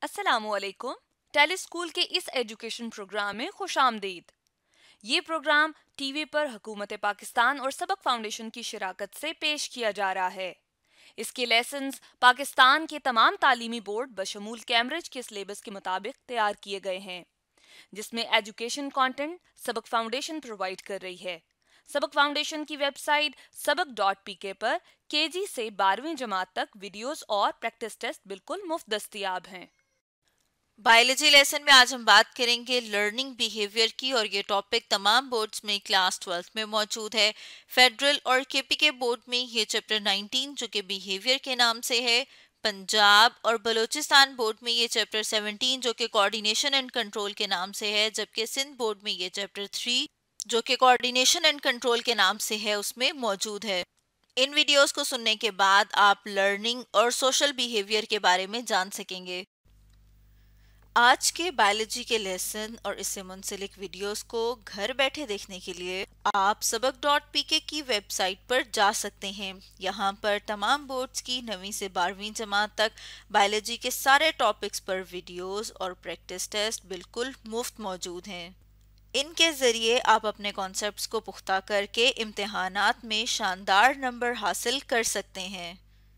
अस्सलामुअलैकुम। Tele school के इस एजुकेशन प्रोग्राम में खुशामदीद। ये प्रोग्राम टीवी पर हुकूमत पाकिस्तान और सबक फाउंडेशन की शिराकत से पेश किया जा रहा है। इसके लेसन्स पाकिस्तान के तमाम तालीमी बोर्ड बशमूल कैम्ब्रिज के सिलेबस के मुताबिक तैयार किए गए हैं, जिसमें education content Sabaq foundation provide कर रही है। सबक फाउंडेशन की वेबसाइट sabak.pk पर केजी से 12वीं जमात तक वीडियोस और प्रैक्टिस टेस्ट बिल्कुल मुफ्त दस्तयाब हैं। बायोलॉजी लेसन में आज हम बात करेंगे लर्निंग बिहेवियर की, और ये टॉपिक तमाम बोर्ड्स में क्लास 12 में मौजूद है। फेडरल और केपीके बोर्ड में ये चैप्टर 19 जो कि बिहेवियर के नाम से है। पंजाब और बलूचिस्तान बोर्ड में ये चैप्टर 17 जो कि कोऑर्डिनेशन एंड कंट्रोल के नाम से है, जबकि सिंध बोर्ड में ये चैप्टर 3 जो कि कोऑर्डिनेशन एंड कंट्रोल के नाम से है उसमें मौजूद है। इन वीडियोस को सुनने के बाद आप लर्निंग और सोशल बिहेवियर के बारे में जान सकेंगे। आज के बायोलॉजी के लेसन और इससे मुंसलिक वीडियोस को घर बैठे देखने के लिए आप sabak.pk की वेबसाइट पर जा सकते हैं। यहाँ पर तमाम बोर्ड्स की 9वीं से 12वीं जमात तक बायोलॉजी के सारे टॉपिक्स पर वीडियोस और प्रैक्टिस टेस्ट बिल्कुल मुफ्त मौजूद हैं। इनके ज़रिए आप अपने कॉन्सेप्ट्स को पुख्ता करके इम्तिहानात में शानदार नंबर हासिल कर सकते हैं।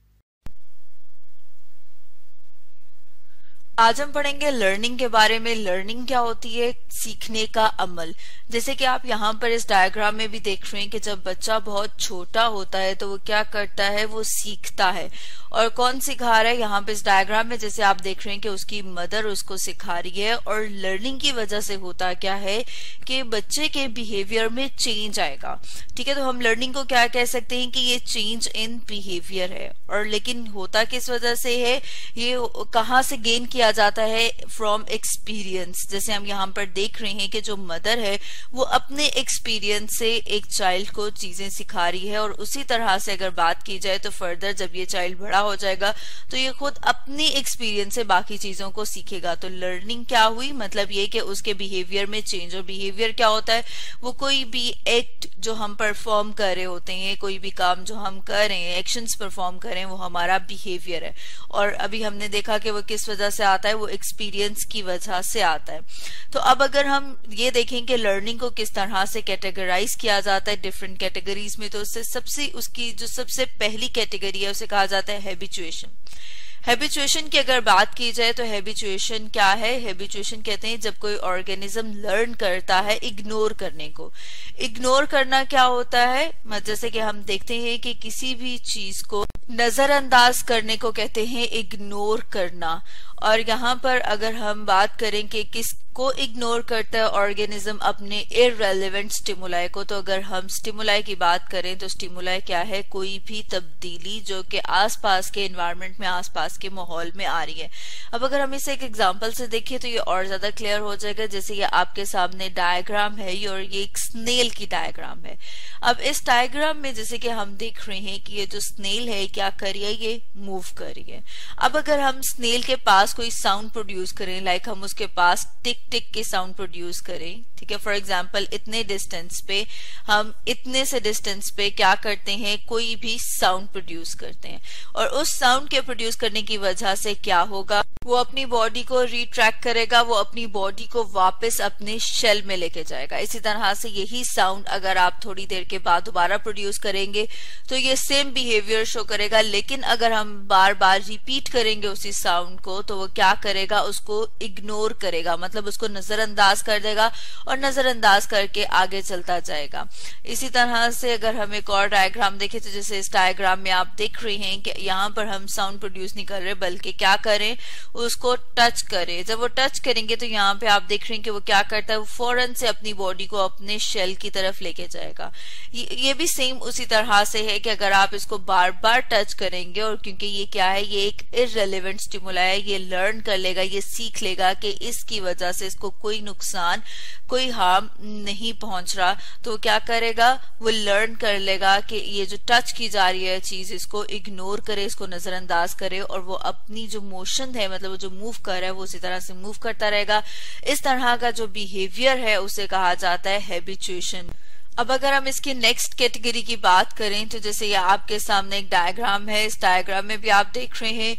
आज हम पढ़ेंगे लर्निंग के बारे में। लर्निंग क्या होती है? सीखने का अमल। जैसे कि आप यहाँ पर इस डायग्राम में भी देख रहे हैं कि जब बच्चा बहुत छोटा होता है तो वो क्या करता है, वो सीखता है। और कौन सिखा रहा है? यहाँ पे इस डायग्राम में जैसे आप देख रहे हैं कि उसकी मदर उसको सिखा रही है। और लर्निंग की वजह से होता क्या है कि बच्चे के बिहेवियर में चेंज आएगा। ठीक है, तो हम लर्निंग को क्या कह सकते हैं कि ये चेंज इन बिहेवियर है। और लेकिन होता किस वजह से है, ये कहाँ से गेन किया जाता है? From experience. जैसे हम यहाँ पर देख रहे हैं कि जो मदर है वो अपने एक्सपीरियंस से एक चाइल्ड को चीजें सिखा रही है। और उसी तरह से अगर बात की जाए तो फर्दर जब ये चाइल्ड बड़ा हो जाएगा तो ये खुद अपनी एक्सपीरियंस से बाकी चीजों को सीखेगा। तो लर्निंग क्या हुई? मतलब ये कि उसके बिहेवियर में चेंज। और बिहेवियर क्या होता है? वो कोई भी एक्ट जो हम परफॉर्म कर रहे होते हैं, कोई भी काम जो हम कर रहे हैं, एक्शंस परफॉर्म कर रहे हैं, वो हमारा बिहेवियर है। और अभी हमने देखा कि वो किस वजह से आता है, वो एक्सपीरियंस की वजह से आता है। तो अब अगर हम ये देखें कि लर्निंग को किस तरह से कैटेगराइज किया जाता है डिफरेंट कैटेगरीज में, तो उसकी जो सबसे पहली कैटेगरी है उसे कहा जाता है हैबिचुएशन। हैबिचुएशन की अगर बात की जाए तो हैबिचुएशन क्या है? हैबिचुएशन कहते हैं जब कोई ऑर्गेनिज्म लर्न करता है इग्नोर करने को। इग्नोर करना क्या होता है? जैसे कि हम देखते हैं कि किसी भी चीज को नजरअंदाज करने को कहते हैं इग्नोर करना। और यहाँ पर अगर हम बात करें कि किसको इग्नोर करता है ऑर्गेनिज्म, अपने इररेलेवेंट स्टिमुलाई को, तो अगर हम स्टिमुलाई की बात करें तो स्टिमुलाई क्या है? कोई भी तब्दीली जो कि आसपास के एनवायरनमेंट में, आसपास के माहौल में आ रही है। अब अगर हम इसे एक एग्जांपल से देखें तो ये और ज्यादा क्लियर हो जाएगा। जैसे ये आपके सामने डायग्राम है और ये एक स्नेल की डायग्राम है। अब इस डायग्राम में जैसे कि हम देख रहे हैं कि ये जो स्नेल है क्या कर रही है? ये मूव कर रही है। अब अगर हम स्नेल के पास कोई साउंड प्रोड्यूस करें, लाइक हम उसके पास टिक टिक के साउंड प्रोड्यूस करें, ठीक है, फॉर एग्जांपल इतने डिस्टेंस पे हम इतने से डिस्टेंस पे क्या करते हैं? कोई भी साउंड प्रोड्यूस करते हैं। और उस साउंड के प्रोड्यूस करने की वजह से क्या होगा? वो अपनी बॉडी को रिट्रैक्ट करेगा, वो अपनी बॉडी को वापस अपने शेल में लेके जाएगा। इसी तरह से यही साउंड अगर आप थोड़ी देर के बाद दोबारा प्रोड्यूस करेंगे तो ये सेम बिहेवियर शो करेगा। लेकिन अगर हम बार बार रिपीट करेंगे उसी साउंड को तो वो क्या करेगा? उसको इग्नोर करेगा, मतलब उसको नजरअंदाज कर देगा और नजरअंदाज करके आगे चलता जाएगा। इसी तरह से अगर हम एक और डायग्राम देखें तो जैसे इस डायग्राम में आप देख रहे हैं कि यहाँ पर हम साउंड प्रोड्यूस नहीं कर रहे बल्कि क्या करें? उसको टच करें। जब वो टच करेंगे तो यहाँ पे आप देख रहे हैं कि वो क्या करता है? वो फौरन से अपनी बॉडी को अपने शेल की तरफ लेके जाएगा। ये भी सेम उसी तरह से है कि अगर आप इसको बार बार टच करेंगे, और क्योंकि ये क्या है? ये एक इररेलेवेंट स्टिमुलाई है, ये लर्न कर लेगा, ये सीख लेगा कि इसकी वजह से इसको कोई नुकसान, कोई हार्म नहीं पहुंच रहा, तो क्या करेगा? वो लर्न कर लेगा कि ये जो टच की जा रही है चीज, इसको इग्नोर करे, इसको नजरअंदाज करे, और वो अपनी जो मोशन है, मतलब वो जो मूव कर रहा है, वो उसी तरह से मूव करता रहेगा। इस तरह का जो बिहेवियर है उसे कहा जाता है हैबिचुएशन। अब अगर हम इसकी नेक्स्ट कैटेगरी की बात करें तो जैसे ये आपके सामने एक डायग्राम है। इस डायग्राम में भी आप देख रहे हैं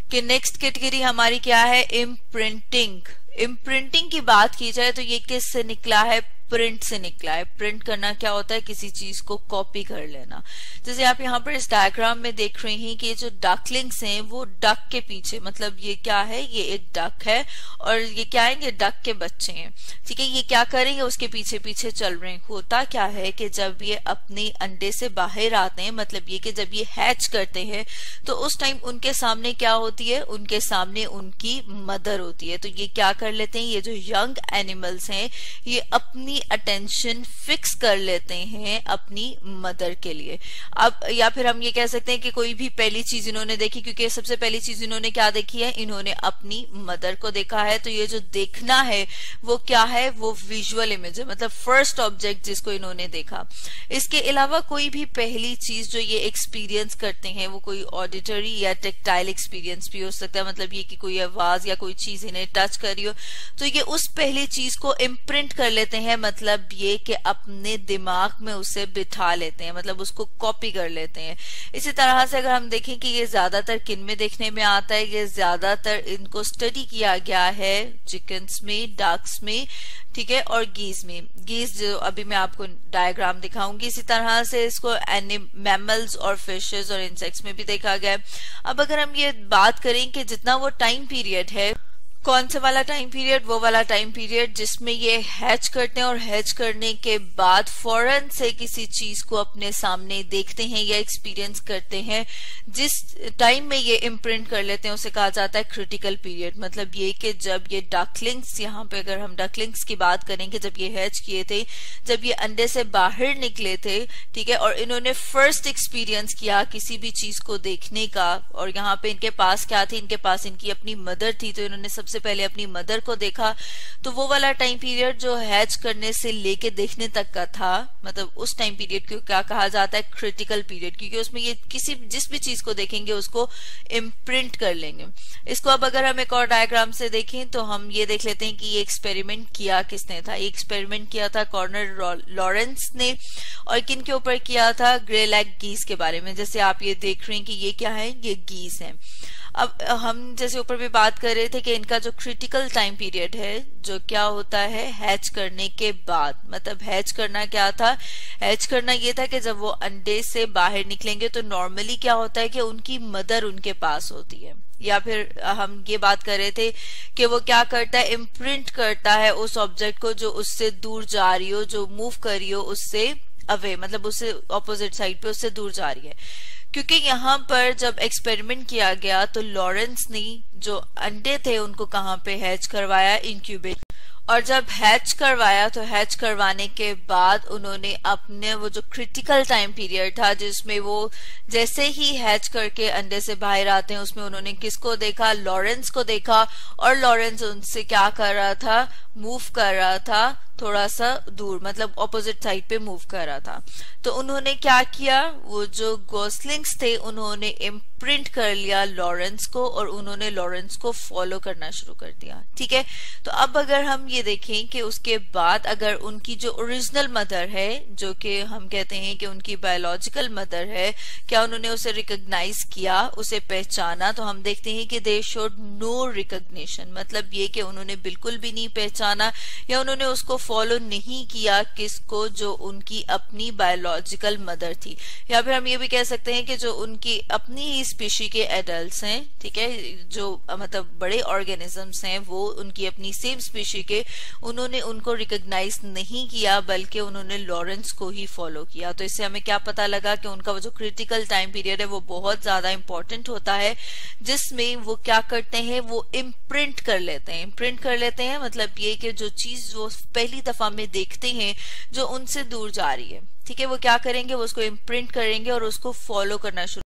कि नेक्स्ट कैटेगरी हमारी क्या है, इम्प्रिंटिंग। इम्प्रिंटिंग की बात की जाए तो ये किस से निकला है, प्रिंट से निकला है। प्रिंट करना क्या होता है, किसी चीज को कॉपी कर लेना। जैसे आप यहाँ पर इस डायग्राम में देख रहे हैं कि ये जो डकलिंग्स हैं वो डक के पीछे, मतलब ये क्या है, ये एक डक है और ये क्या है, ये डक के बच्चे हैं, ठीक है। ये क्या करेंगे, उसके पीछे पीछे चल रहे हैं। होता क्या है कि जब ये अपने अंडे से बाहर आते हैं, मतलब ये कि जब ये हैच करते हैं तो उस टाइम उनके सामने क्या होती है, उनके सामने उनकी मदर होती है। तो ये क्या कर लेते हैं, ये जो यंग एनिमल्स हैं ये अपनी अटेंशन फिक्स कर लेते हैं अपनी मदर के लिए। अब या फिर हम ये कह सकते हैं कि कोई भी पहली चीज इन्होंने देखी, क्योंकि सबसे पहली चीज इन्होंने क्या देखी है, इन्होंने अपनी मदर को देखा है। तो ये जो देखना है वो क्या है, वो विजुअल इमेज है, मतलब फर्स्ट ऑब्जेक्ट जिसको इन्होंने देखा। इसके अलावा कोई भी पहली चीज जो ये एक्सपीरियंस करते हैं वो कोई ऑडिटरी या टेक्टाइल एक्सपीरियंस भी हो सकता है, मतलब ये कि कोई आवाज या कोई चीज इन्हें टच करी हो, तो ये उस पहली चीज को इम्प्रिंट कर लेते हैं, मतलब ये कि अपने दिमाग में उसे बिठा लेते हैं, मतलब उसको कॉपी कर लेते हैं। इसी तरह से अगर हम देखें कि ये ज्यादातर किन में देखने में आता है, ये ज्यादातर इनको स्टडी किया गया है चिकन्स में, डक्स में, ठीक है, और गीज में। गीज जो अभी मैं आपको डायग्राम दिखाऊंगी। इसी तरह से इसको मैमल्स और फिशेस और इंसेक्ट्स में भी देखा गया है। अब अगर हम ये बात करें कि जितना वो टाइम पीरियड है, कौन से वाला टाइम पीरियड, वो वाला टाइम पीरियड जिसमें ये हैच करते हैं और हैच करने के बाद फौरन से किसी चीज को अपने सामने देखते हैं या एक्सपीरियंस करते हैं, जिस टाइम में ये इम्प्रिंट कर लेते हैं उसे कहा जाता है क्रिटिकल पीरियड। मतलब ये कि जब ये डकलिंग्स, यहाँ पे अगर हम डकलिंग्स की बात करें कि जब ये हैच किए थे, जब ये अंडे से बाहर निकले थे, ठीक है, और इन्होंने फर्स्ट एक्सपीरियंस किया किसी भी चीज को देखने का, और यहाँ पे इनके पास क्या थी, इनके पास इनकी अपनी मदर थी, तो इन्होंने सबसे पहले अपनी मदर को देखा। तो वो वाला टाइम पीरियड जो हैच करने से लेके देखने तक का था, मतलब उस टाइम पीरियड को क्या कहा जाता है, क्रिटिकल पीरियड, क्योंकि उसमें ये किसी जिस भी चीज को देखेंगे उसको इम्प्रिंट कर लेंगे। इसको अब अगर हम एक और डायग्राम से देखें तो हम ये देख लेते हैं कि ये एक्सपेरिमेंट किया किसने था। ये एक्सपेरिमेंट किया था कॉर्नर लॉरेंस ने, और किन के ऊपर किया था, ग्रे लैग गीज के बारे में। जैसे आप ये देख रहे हैं कि ये क्या है, ये गीज है। अब हम जैसे ऊपर भी बात कर रहे थे कि इनका जो क्रिटिकल टाइम पीरियड है, जो क्या होता है हैच करने के बाद, मतलब हैच करना क्या था, हैच करना ये था कि जब वो अंडे से बाहर निकलेंगे तो नॉर्मली क्या होता है कि उनकी मदर उनके पास होती है, या फिर हम ये बात कर रहे थे कि वो क्या करता है, इम्प्रिंट करता है उस ऑब्जेक्ट को जो उससे दूर जा रही हो, जो मूव कर रही हो उससे अवे, मतलब उससे ऑपोजिट साइड पे उससे दूर जा रही है। क्योंकि यहाँ पर जब एक्सपेरिमेंट किया गया तो लॉरेंस ने जो अंडे थे उनको कहाँ पे हैच करवाया, इंक्यूबेट, और जब हैच करवाया तो हैच करवाने के बाद उन्होंने अपने वो जो क्रिटिकल टाइम पीरियड था जिसमें वो जैसे ही हैच करके अंडे से बाहर आते हैं, उसमें उन्होंने किसको देखा, लॉरेंस को देखा, और लॉरेंस उनसे क्या कर रहा था, मूव कर रहा था थोड़ा सा दूर, मतलब ऑपोजिट साइड पे मूव कर रहा था। तो उन्होंने क्या किया, वो जो गोस्लिंग्स थे उन्होंने इम्प्रिंट कर लिया लॉरेंस को, और उन्होंने लॉरेंस को फॉलो करना शुरू कर दिया, ठीक है। तो अब अगर हम ये देखें कि उसके बाद अगर उनकी जो ओरिजिनल मदर है, जो कि हम कहते हैं कि उनकी बायोलॉजिकल मदर है, क्या उन्होंने उसे रिकॉग्नाइज किया, उसे पहचाना, तो हम देखते हैं कि दे शोड नो रिकॉग्निशन, मतलब ये कि उन्होंने बिल्कुल भी नहीं पहचाना या उन्होंने उसको फॉलो नहीं किया, किसको, जो उनकी अपनी बायोलॉजिकल मदर थी। या फिर हम ये भी कह सकते हैं कि जो उनकी अपनी ही स्पीशी के एडल्ट्स हैं, ठीक है, जो मतलब बड़े ऑर्गेनिजम्स हैं, वो उनकी अपनी सेम स्पीशी के, उन्होंने उनको रिकॉग्नाइज नहीं किया बल्कि उन्होंने लॉरेंस को ही फॉलो किया। तो इससे हमें क्या पता लगा कि उनका वो जो क्रिटिकल टाइम पीरियड है वो बहुत ज्यादा इंपॉर्टेंट होता है, जिसमें वो क्या करते हैं, वो इम्प्रिंट कर लेते हैं। इम्प्रिंट कर लेते हैं मतलब ये कि जो चीज वो पहली दफा में देखते हैं जो उनसे दूर जा रही है, ठीक है, वो क्या करेंगे, वो उसको इम्प्रिंट करेंगे और उसको फॉलो करना शुरू।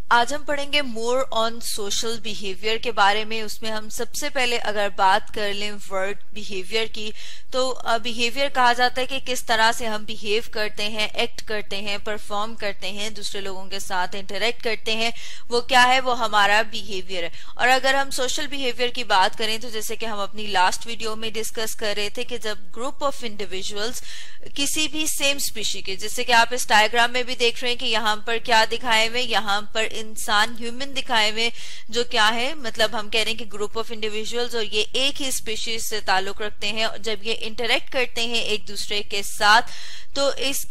आज हम पढ़ेंगे मोर ऑन सोशल बिहेवियर के बारे में। उसमें हम सबसे पहले अगर बात कर लें वर्ड बिहेवियर की, तो बिहेवियर कहा जाता है कि किस तरह से हम बिहेव करते हैं, एक्ट करते हैं, परफॉर्म करते हैं, दूसरे लोगों के साथ इंटरेक्ट करते हैं, वो क्या है, वो हमारा बिहेवियर है। और अगर हम सोशल बिहेवियर की बात करें तो जैसे कि हम अपनी लास्ट वीडियो में डिस्कस कर रहे थे कि जब ग्रुप ऑफ इंडिविजुअल्स किसी भी सेम स्पीशी के, जैसे कि आप इस डायग्राम में भी देख रहे हैं कि यहाँ पर क्या दिखाए हुए, यहाँ पर इंसान ह्यूमन दिखाए हुए, जो क्या है, मतलब हम कह रहे हैं कि ग्रुप ऑफ इंडिविजुअल्स और ये एक ही स्पीशीज से ताल्लुक रखते हैं। और जब ये इंटरेक्ट करते हैं एक दूसरे के साथ, तो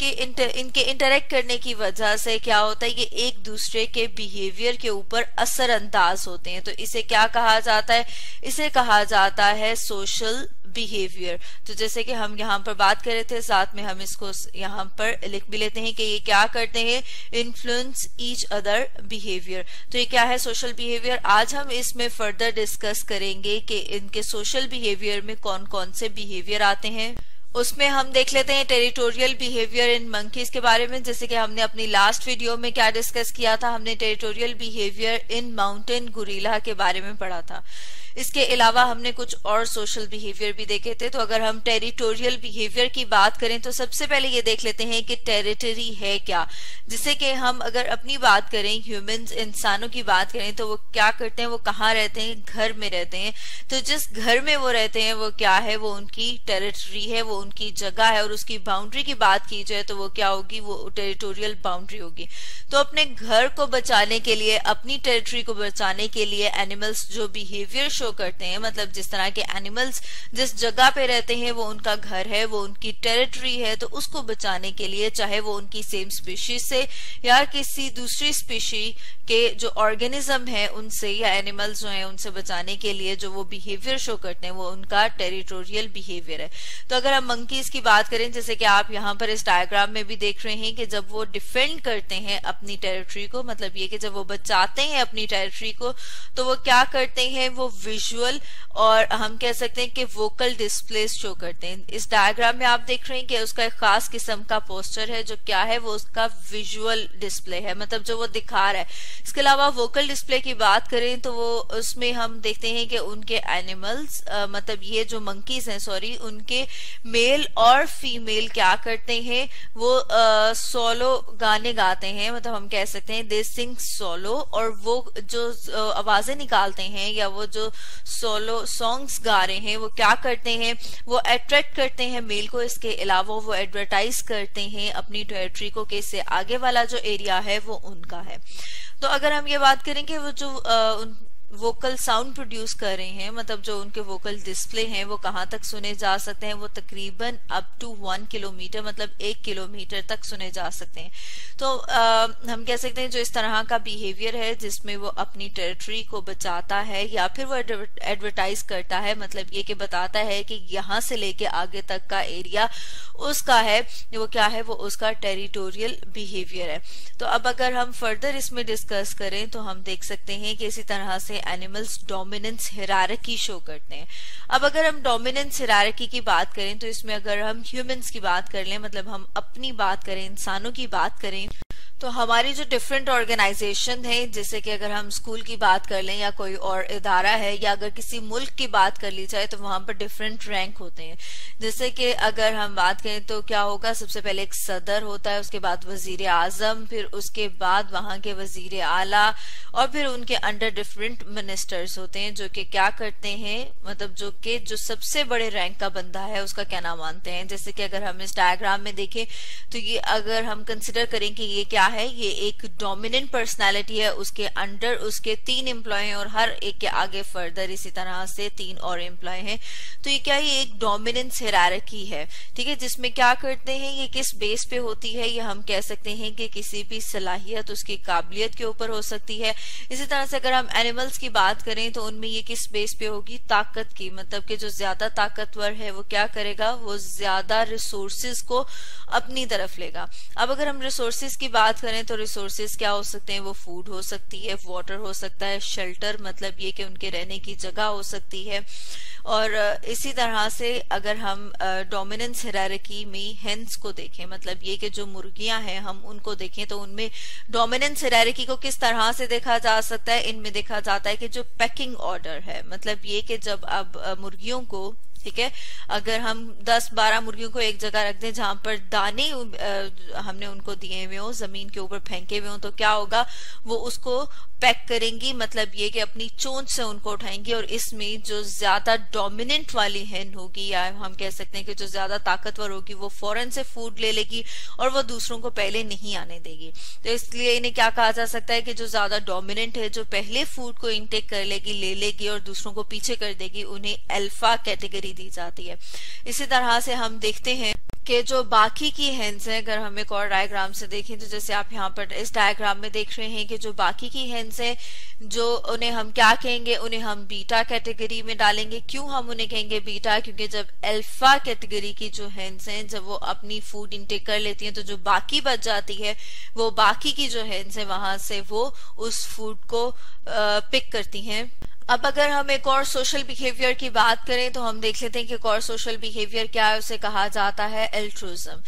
इनके इंटरेक्ट करने की वजह से क्या होता है, ये एक दूसरे के बिहेवियर के ऊपर असरअंदाज होते हैं। तो इसे क्या कहा जाता है, इसे कहा जाता है सोशल बिहेवियर। तो जैसे कि हम यहाँ पर बात कर रहे थे, साथ में हम इसको यहाँ पर लिख भी लेते हैं कि ये क्या करते हैं, इन्फ्लुएंस ईच अदर बिहेवियर। तो ये क्या है, सोशल बिहेवियर। आज हम इसमें फर्दर डिस्कस करेंगे कि इनके सोशल बिहेवियर में कौन कौन से बिहेवियर आते हैं। उसमें हम देख लेते हैं टेरिटोरियल बिहेवियर इन मंकीज के बारे में। जैसे कि हमने अपनी लास्ट वीडियो में क्या डिस्कस किया था, हमने territorial behaviour in mountain gorilla के बारे में पढ़ा था। इसके अलावा हमने कुछ और सोशल बिहेवियर भी देखे थे। तो अगर हम टेरिटोरियल बिहेवियर की बात करें तो सबसे पहले ये देख लेते हैं कि टेरिटरी है क्या। जिससे कि हम अगर अपनी बात करें, ह्यूमंस, इंसानों की बात करें, तो वो क्या करते हैं, वो कहाँ रहते हैं, घर में रहते हैं। तो जिस घर में वो रहते हैं वो क्या है, वो उनकी टेरिटरी है, वो उनकी जगह है। और उसकी बाउंड्री की बात की जाए तो वो क्या होगी, वो टेरिटोरियल बाउंड्री होगी। तो अपने घर को बचाने के लिए, अपनी टेरिटरी को बचाने के लिए एनिमल्स जो बिहेवियर शो करते हैं, मतलब जिस तरह के एनिमल्स जिस जगह पे रहते हैं वो उनका घर है, वो उनकी टेरिटरी है, तो उसको बचाने के लिए, चाहे वो उनकी सेम स्पीशीज से या किसी दूसरी स्पीशी के जो ऑर्गेनिज्म है उनसे, या एनिमल्स जो हैं उनसे बचाने के लिए जो वो बिहेवियर शो करते हैं, वो उनका टेरिटोरियल बिहेवियर है। तो अगर हम मंकीज की बात करें, जैसे कि आप यहाँ पर इस डायग्राम में भी देख रहे हैं कि जब वो डिफेंड करते हैं अपनी टेरिटरी को, मतलब ये कि जब वो बचाते हैं अपनी टेरिटरी को, तो वो क्या करते हैं, वो विजुअल और हम कह सकते हैं कि वोकल डिस्प्ले शो करते हैं। इस डायग्राम में आप देख रहे हैं कि उसका एक खास किस्म का पोस्चर है, जो क्या है, वो उसका विजुअल डिस्प्ले है, मतलब जो वो दिखा रहा है। इसके अलावा वोकल डिस्प्ले की बात करें तो वो उसमें हम देखते हैं कि उनके एनिमल्स, मतलब ये जो मंकीज हैं, सॉरी, उनके मेल और फीमेल क्या करते हैं, वो सोलो गाने गाते हैं, मतलब हम कह सकते हैं दे सिंग सोलो। और वो जो आवाजें निकालते हैं या वो जो सोलो सॉन्ग्स गा रहे हैं, वो क्या करते हैं, वो अट्रैक्ट करते हैं मेल को। इसके अलावा वो एडवर्टाइज करते हैं अपनी टेरिटरी को कि इससे आगे वाला जो एरिया है वो उनका है। तो अगर हम ये बात करें कि वो जो वोकल साउंड प्रोड्यूस कर रहे हैं, मतलब जो उनके वोकल डिस्प्ले हैं, वो कहाँ तक सुने जा सकते हैं, वो तकरीबन अप टू 1 किलोमीटर, मतलब 1 किलोमीटर तक सुने जा सकते हैं। तो हम कह सकते हैं जो इस तरह का बिहेवियर है जिसमें वो अपनी टेरिटरी को बचाता है या फिर वो एडवर्टाइज करता है, मतलब ये कि बताता है कि यहाँ से लेके आगे तक का एरिया उसका है, वो क्या है, वो उसका टेरिटोरियल बिहेवियर है। तो अब अगर हम फर्दर इसमें डिस्कस करें तो हम देख सकते हैं कि इसी तरह से एनिमल्स डोमिनेंस हिरारकी शो करते हैं। अब अगर हम डोमिनेंस हिरारकी की बात करें तो इसमें अगर हम ह्यूमंस की बात कर लें, मतलब हम अपनी बात करें, इंसानों की बात करें, तो हमारी जो डिफरेंट ऑर्गेनाइजेशन है, जैसे कि अगर हम स्कूल की बात कर लें या कोई और इदारा है, या अगर किसी मुल्क की बात कर ली जाए तो वहां पर डिफरेंट रैंक होते हैं। जैसे कि अगर हम बात करें तो क्या होगा, सबसे पहले एक सदर होता है, उसके बाद वजीर आजम, फिर उसके बाद वहां के वजीर आला, और फिर उनके अंडर डिफरेंट मिनिस्टर्स होते हैं जो कि क्या करते हैं, मतलब जो कि जो सबसे बड़े रैंक का बंदा है उसका क्या नाम मानते हैं। जैसे कि अगर हम इस डायग्राम में देखें तो ये अगर हम कंसिडर करें कि ये क्या है, ये एक डोमिनेंट पर्सनालिटी है, उसके अंडर उसके 3 एम्प्लॉय हैं और हर एक के आगे फर्दर इसी तरह से 3 और एम्प्लॉय हैं। तो ये क्या, ये एक डोमिनेंस हिरारकी है, ठीक है, जिसमें क्या करते हैं, ये किस बेस पे होती है, ये हम कह सकते हैं कि किसी भी सलाहियत, उसकी काबिलियत के ऊपर हो सकती है। इसी तरह से अगर हम एनिमल्स की बात करें तो उनमें ये किस बेस पे होगी, ताकत की, मतलब कि जो ज्यादा ताकतवर है वो क्या करेगा, वो ज्यादा रिसोर्सेज को अपनी तरफ लेगा। अब अगर हम रिसोर्सेज की बात बात करें तो रिसोर्सेज क्या हो सकते हैं, वो फूड हो सकती है, वाटर हो सकता है, शेल्टर मतलब ये कि उनके रहने की जगह हो सकती है। और इसी तरह से अगर हम डोमिनेंस हायरार्की में हेंस को देखें, मतलब ये कि जो मुर्गियां हैं हम उनको देखें तो उनमें डोमिनेंस हायरार्की को किस तरह से देखा जा सकता है। इनमें देखा जाता है कि जो पैकिंग ऑर्डर है, मतलब ये कि जब अब मुर्गियों को, ठीक है, अगर हम 10-12 मुर्गियों को एक जगह रख दें जहां पर दाने हमने उनको दिए हुए हो, जमीन के ऊपर फेंके हुए हो, तो क्या होगा, वो उसको पैक करेंगी, मतलब ये कि अपनी चोंच से उनको उठाएंगी। और इसमें जो ज्यादा डोमिनेंट वाली हेन होगी, या हम कह सकते हैं कि जो ज्यादा ताकतवर होगी, वो फौरन से फूड ले लेगी और वो दूसरों को पहले नहीं आने देगी। तो इसलिए इन्हें क्या कहा जा सकता है कि जो ज्यादा डोमिनेंट है, जो पहले फूड को इनटेक कर लेगी, ले लेगी और दूसरों को पीछे कर देगी, उन्हें अल्फा कैटेगरी दी जाती है। इसी तरह से हम देखते हैं कि जो बाकी की हेन्स हैं, अगर हम एक और डायग्राम से देखें तो जैसे आप यहाँ पर इस डायग्राम में देख रहे हैं कि जो बाकी की हेन्स हैं, जो उन्हें हम क्या कहेंगे, उन्हें हम बीटा कैटेगरी में डालेंगे। क्यों हम उन्हें कहेंगे बीटा, क्योंकि जब अल्फा कैटेगरी की जो हेन्स हैं, जब वो अपनी फूड इनटेक कर लेती हैं तो जो बाकी बच जाती है, वो बाकी की जो हेन्स हैं वहां से वो उस फूड को पिक करती हैं। अब अगर हम एक और सोशल बिहेवियर की बात करें तो हम देख लेते हैं कि एक और सोशल बिहेवियर क्या है, उसे कहा जाता है एल्ट्रुइज्म।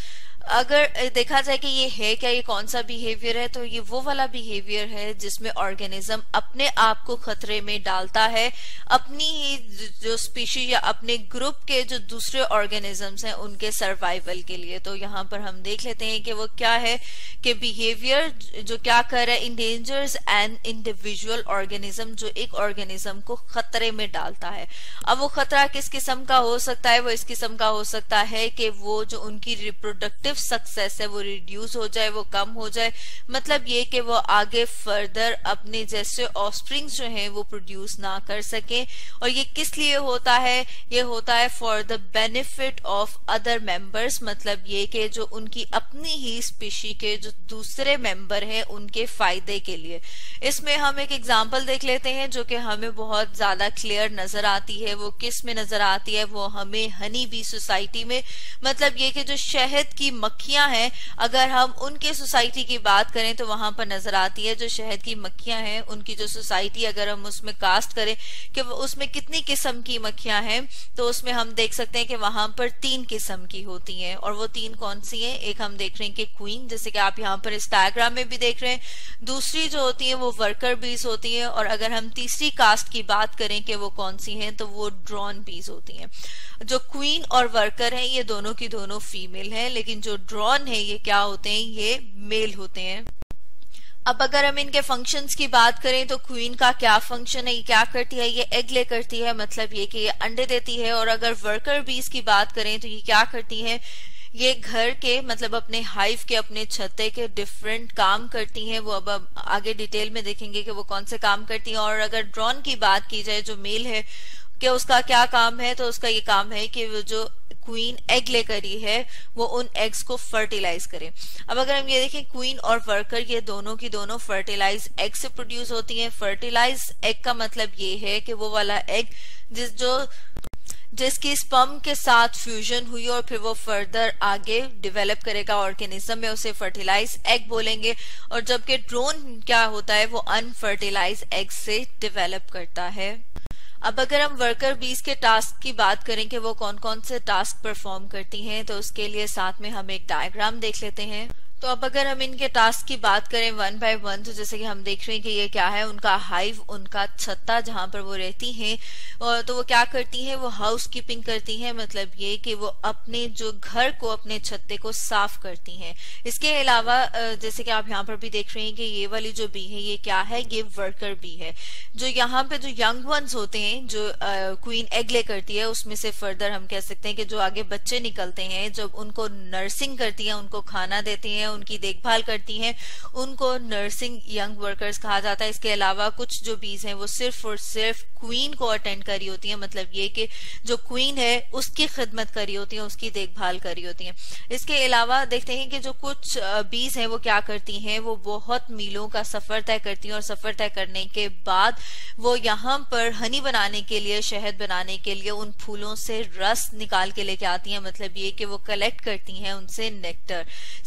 अगर देखा जाए कि ये है क्या, ये कौन सा बिहेवियर है, तो ये वो वाला बिहेवियर है जिसमें ऑर्गेनिज्म अपने आप को खतरे में डालता है, अपनी ही जो स्पीशीज या अपने ग्रुप के जो दूसरे ऑर्गेनिजम्स हैं उनके सर्वाइवल के लिए। तो यहाँ पर हम देख लेते हैं कि वो क्या है कि बिहेवियर जो क्या कर रहा है, इंडेंजर्स एन इंडिविजुअल ऑर्गेनिज्म, जो एक ऑर्गेनिज्म को खतरे में डालता है। अब वो खतरा किस किस्म का हो सकता है, वो इस किस्म का हो सकता है कि वो जो उनकी रिप्रोडक्टिव सक्सेस है वो रिड्यूस हो जाए, वो कम हो जाए, मतलब ये कि वो आगे फर्दर अपने जैसे ऑफस्प्रिंग्स जो हैं वो प्रोड्यूस ना कर सके। और ये किस लिए होता है, ये होता है for the benefit of other members, मतलब ये कि जो उनकी अपनी ही स्पीशी के जो दूसरे मेंबर हैं उनके फायदे के लिए। इसमें हम एक एग्जांपल देख लेते हैं जो कि हमें बहुत ज्यादा क्लियर नजर आती है। वो किस में नजर आती है, वो हमें हनी बी सोसाइटी में, मतलब ये कि जो शहद की मक्खियां हैं, अगर हम उनके सोसाइटी की बात करें तो वहां पर नजर आती है जो शहद की मक्खियां हैं उनकी जो सोसाइटी, अगर हम उसमें कास्ट करें कि उसमें कितनी किस्म की मक्खियां हैं, तो उसमें हम देख सकते हैं कि वहां पर 3 किस्म की होती हैं। और वो 3 कौन सी हैं, एक हम देख रहे हैं कि क्वीन, जैसे कि आप यहाँ पर इस डायग्राम में भी देख रहे हैं। दूसरी जो होती है वो वर्कर बीज होती है। और अगर हम तीसरी कास्ट की बात करें कि वो कौन सी हैं, तो वो ड्रोन बीज होती हैं। जो क्वीन और वर्कर हैं ये दोनों की दोनों फीमेल हैं, लेकिन जो ड्रोन है ये क्या होते हैं, ये मेल होते हैं। अब अगर हम इनके फंक्शंस की बात करें तो क्वीन का क्या फंक्शन है, ये क्या करती है, ये एग ले करती है, मतलब ये कि ये अंडे देती है। और अगर वर्कर बीज की बात करें तो ये क्या करती है, ये घर के मतलब अपने हाइव के अपने छत्ते के डिफरेंट काम करती हैं। वो अब आगे डिटेल में देखेंगे कि वो कौन से काम करती हैं। और अगर ड्रोन की बात की जाए जो मेल है कि उसका क्या काम है, तो उसका ये काम है कि वो जो क्वीन एग ले करी है वो उन एग्स को फर्टिलाइज करे। अब अगर हम ये देखें क्वीन और वर्कर ये दोनों की दोनों फर्टिलाइज एग से प्रोड्यूस होती हैं। फर्टिलाइज एग का मतलब ये है कि वो वाला एग जिसकी स्पर्म के साथ फ्यूजन हुई और फिर वो फर्दर आगे डेवलप करेगा ऑर्गेनिज्म में, उसे फर्टिलाइज एग बोलेंगे। और जबकि ड्रोन क्या होता है, वो अनफर्टिलाइज एग से डेवलप करता है। अब अगर हम वर्कर बीज के टास्क की बात करें कि वो कौन कौन से टास्क परफॉर्म करती हैं, तो उसके लिए साथ में हम एक डायग्राम देख लेते हैं। तो अब अगर हम इनके टास्क की बात करें 1 बाय 1, तो जैसे कि हम देख रहे हैं कि ये क्या है, उनका हाइव, उनका छत्ता जहां पर वो रहती हैं। और तो वो क्या करती हैं, वो हाउस कीपिंग करती हैं, मतलब ये कि वो अपने जो घर को, अपने छत्ते को साफ करती हैं। इसके अलावा जैसे कि आप यहाँ पर भी देख रहे हैं कि ये वाली जो बी है ये क्या है, ये वर्कर बी है। जो यहाँ पे जो यंग वंस होते हैं, जो क्वीन एग ले करती है, उसमें से फर्दर हम कह सकते हैं कि जो आगे बच्चे निकलते हैं, जब उनको नर्सिंग करती है, उनको खाना देती हैं, उनकी देखभाल करती हैं, उनको नर्सिंग यंग वर्कर्स कहा जाता है। इसके अलावा कुछ जो बीज हैं वो सिर्फ और सिर्फ क्वीन को अटेंड करी होती है, मतलब ये कि जो क्वीन है उसकी खिदमत करी होती है, उसकी देखभाल करी होती है। इसके अलावा देखते हैं कि जो कुछ बीज हैं वो क्या करती हैं, वो बहुत मीलों का सफर तय करती हैं। और सफर तय करने के बाद वो यहाँ पर हनी बनाने के लिए, शहद बनाने के लिए उन फूलों से रस निकाल के लेके आती हैं, मतलब ये कि वो कलेक्ट करती हैं उनसे नेक्टर। इसके अलावा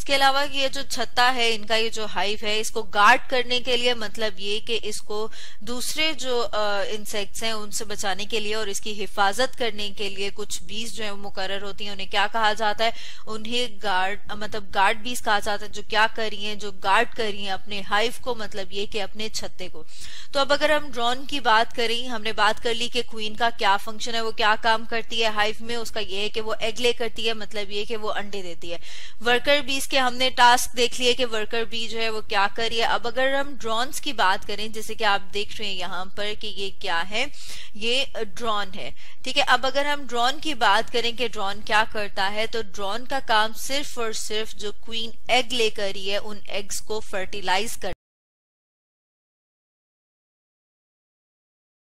कि ये जो छत्ता है, इनका ये जो हाइव है, इसको गार्ड करने के लिए, मतलब ये कि इसको दूसरे जो इंसेक्ट्स हैं उनसे बचाने के लिए और इसकी हिफाजत करने के लिए कुछ बीज जो है वो मुकर्रर होती हैं। उन्हें क्या कहा जाता है? उन्हें गार्ड, मतलब गार्ड बीज कहा जाता है, जो क्या कर रही हैं, जो गार्ड कर रही हैं अपने हाइव को, मतलब ये कि अपने छत्ते को। तो अब अगर हम ड्रोन की बात करें, हमने बात कर ली कि क्वीन का क्या फंक्शन है, वो क्या काम करती है हाइव में। उसका ये है कि वो एग ले करती है, मतलब ये कि वो अंडे देती है। वर्कर बीज के हमने टास्क देख लिए कि वर्कर बी जो है वो क्या कर रही है। अब अगर हम ड्रोन्स की बात करें, जैसे कि आप देख रहे हैं यहाँ पर कि ये क्या है, ये ड्रोन है, ठीक है। अब अगर हम ड्रोन की बात करें कि ड्रोन क्या करता है, तो ड्रोन का काम सिर्फ और सिर्फ जो क्वीन एग ले कर रही है उन एग्स को फर्टिलाइज कर